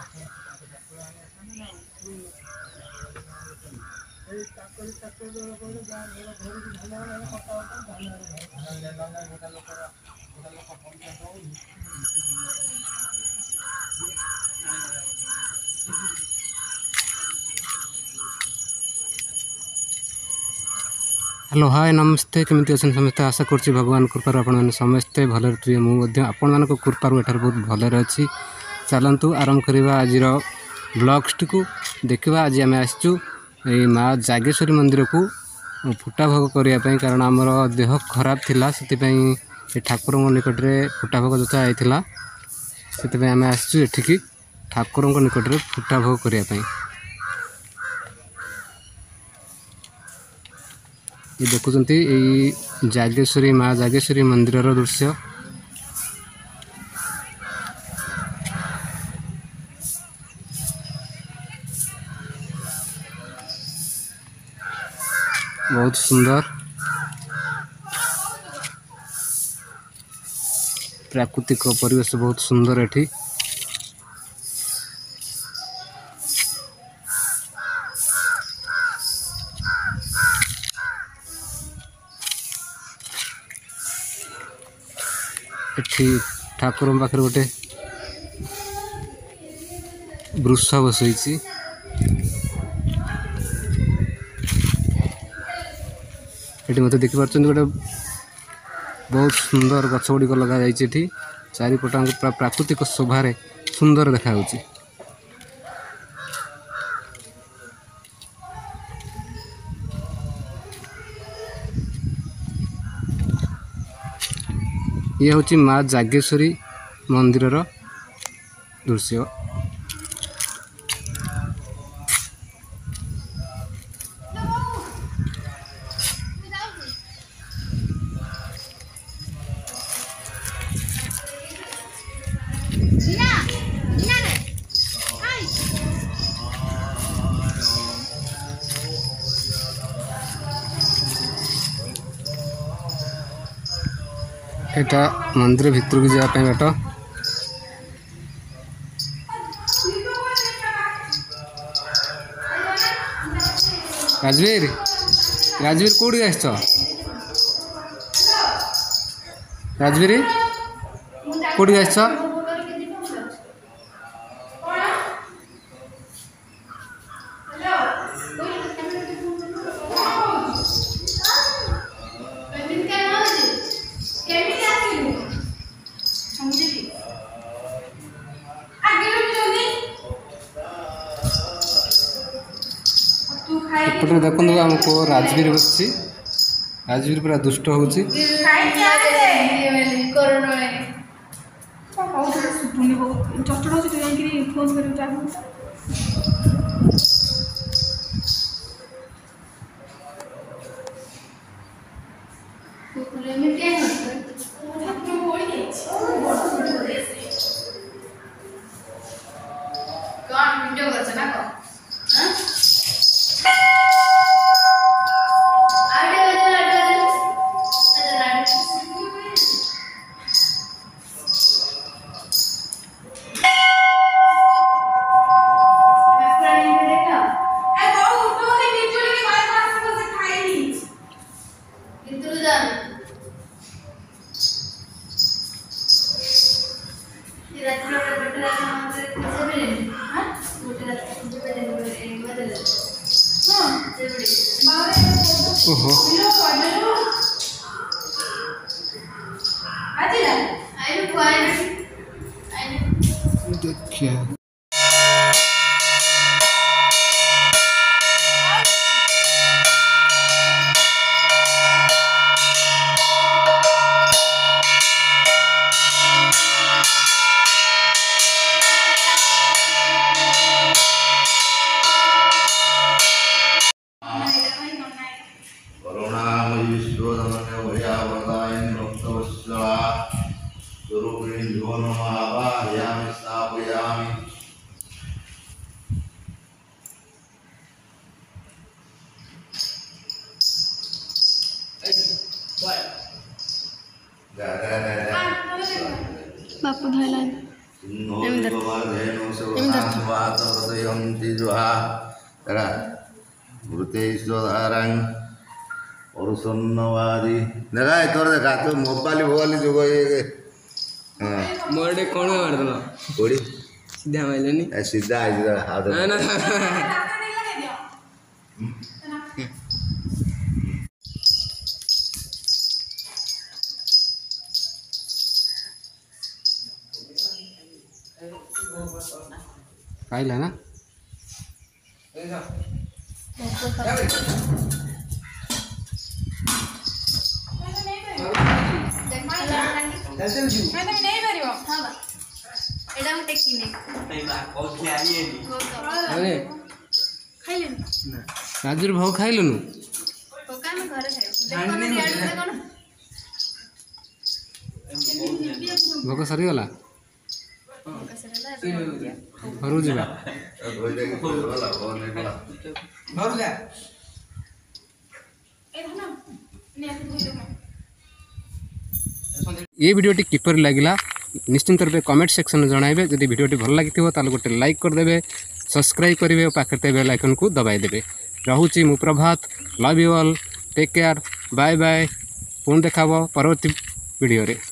Hello hi नमस्ते केमती अच्छे समस्ते आशा करुँच भगवान कृपार आपने समस्ते भले थे मुझे आपण मान कृपार एठार बहुत भलरे अच्छी चलतु आरंभ करवा आज ब्लॉग्स को देखा। आज आम आसचु माँ जागेश्वरी मंदिर को फुटा भोग करने कारण आमर देह खराब थिला से ठाकुर निकट में फुटा भोग जोचा होता से आम आसचु एठिकी ठाकुर निकट में फुटा भोग करने। ये देखुंत यही जागेश्वरी माँ जागेश्वरी मंदिर दृश्य बहुत सुंदर प्राकृतिक परिवेश बहुत सुंदर एठी ठाकुर पाखे गोटे वृक्ष बसई मत देखिए गोटे बहुत सुंदर गछ गुड़िक लग जाइए चारिपट पूरा प्राकृतिक शोभार सुंदर देखा। ये हूँ माँ जागेश्वरी मंदिर दृश्य। एटा मंदिर भितर की जावाई बाट राजवीर राजवीर कौटी आस राजवीर कौटी आस एपटे देखो आमको राजवीर बस राजवीर पूरा दुष्ट हो ओहो देखिए बापू धैलन तोर देखा तो मोबाइल भोबाइल जो मोर कौन मारदल कोड़ी सीधा मारलनी सीधा हाथ ना ना खाइला ना राजूर भाव खाइलुनु भोक सरीगला घर जा ये वीडियोटी किपर लगिला निश्चिंत रूप कमेंट सेक्शन में जणाइबे जदि वीडियोटी भल लगी ताले गोटे लाइक करदेवे सब्सक्राइब करेंगे और पाखे बेल आइकन को दबाई देवे रहुची मु Prabhat love you all take care bye bye पुणी देखा परवर्ती वीडियो रे।